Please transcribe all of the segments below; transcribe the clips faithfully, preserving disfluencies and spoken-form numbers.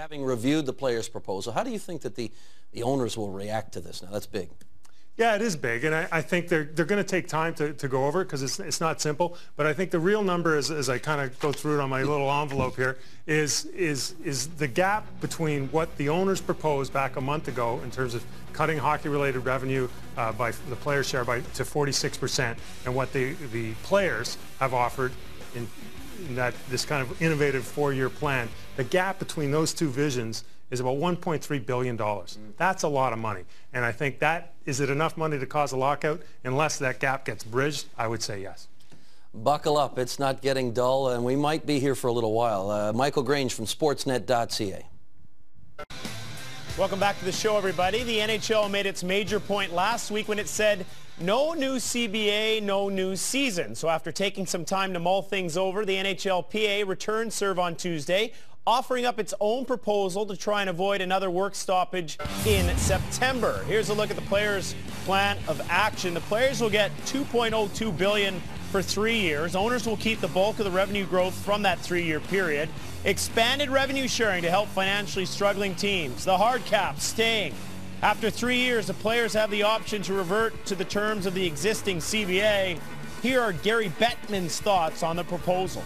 having reviewed the players' proposal, how do you think that the, the owners will react to this now? That's big. Yeah, it is big, and I, I think they're they're going to take time to, to go over it because it's it's not simple. But I think the real number, is, as I kind of go through it on my little envelope here, is is is the gap between what the owners proposed back a month ago in terms of cutting hockey-related revenue uh, by the player share by to forty-six percent, and what the the players have offered in, in that this kind of innovative four-year plan. The gap between those two visions is about one point three billion dollars. Mm. That's a lot of money. And I think that, is it enough money to cause a lockout? Unless that gap gets bridged, I would say yes. Buckle up. It's not getting dull, and we might be here for a little while. Uh, Michael Grange from Sportsnet dot C A. Welcome back to the show, everybody. The N H L made its major point last week when it said no new C B A, no new season. So after taking some time to mull things over, the N H L P A returned serve on Tuesday, offering up its own proposal to try and avoid another work stoppage in September. Here's a look at the players' plan of action. The players will get two point oh two billion dollars for three years. Owners will keep the bulk of the revenue growth from that three-year period. Expanded revenue sharing to help financially struggling teams. The hard cap staying. After three years, the players have the option to revert to the terms of the existing C B A. Here are Gary Bettman's thoughts on the proposal.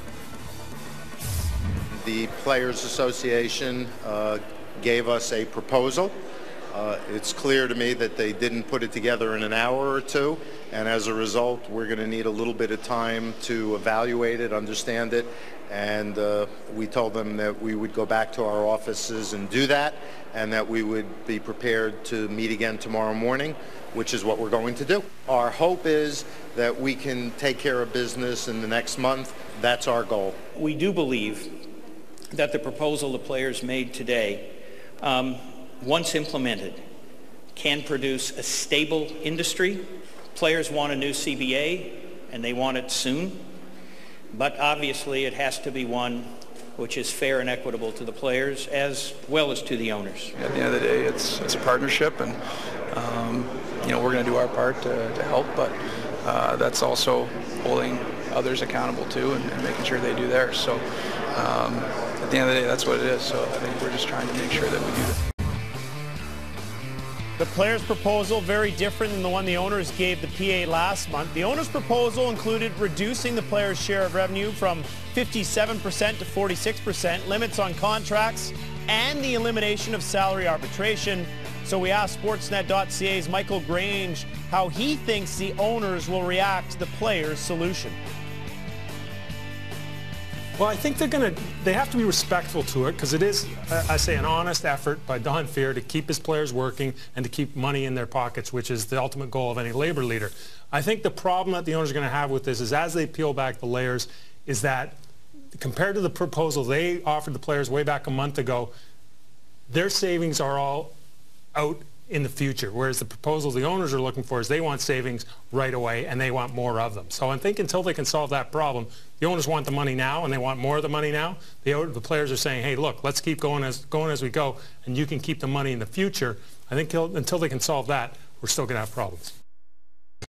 The Players Association uh, gave us a proposal. Uh, it's clear to me that they didn't put it together in an hour or two, and as a result, we're going to need a little bit of time to evaluate it, understand it, and uh, we told them that we would go back to our offices and do that, and that we would be prepared to meet again tomorrow morning, which is what we're going to do. Our hope is that we can take care of business in the next month. That's our goal. We do believe that the proposal the players made today, um, once implemented, can produce a stable industry. Players want a new C B A, and they want it soon. But obviously it has to be one which is fair and equitable to the players as well as to the owners. At the end of the day, it's, it's a partnership, and um, you know, we're going to do our part to, to help, but uh, that's also holding others accountable too, and, and making sure they do theirs. So um, at the end of the day, that's what it is. So I think we're just trying to make sure that we do that. The players' proposal, very different than the one the owners gave the P A last month. The owners' proposal included reducing the players' share of revenue from fifty-seven percent to forty-six percent, limits on contracts, and the elimination of salary arbitration. So we asked Sportsnet dot C A's Michael Grange how he thinks the owners will react to the players' solution. Well, I think they're going to, they have to be respectful to it because it is, uh, I say, an honest effort by Don Fehr to keep his players working and to keep money in their pockets, which is the ultimate goal of any labor leader. I think the problem that the owners are going to have with this is, as they peel back the layers, is that compared to the proposal they offered the players way back a month ago, their savings are all out in the future, whereas the proposal the owners are looking for is they want savings right away and they want more of them. So I think until they can solve that problem, the owners want the money now and they want more of the money now. The, the players are saying, hey, look, let's keep going as, going as we go, and you can keep the money in the future. I think until they can solve that, we're still going to have problems.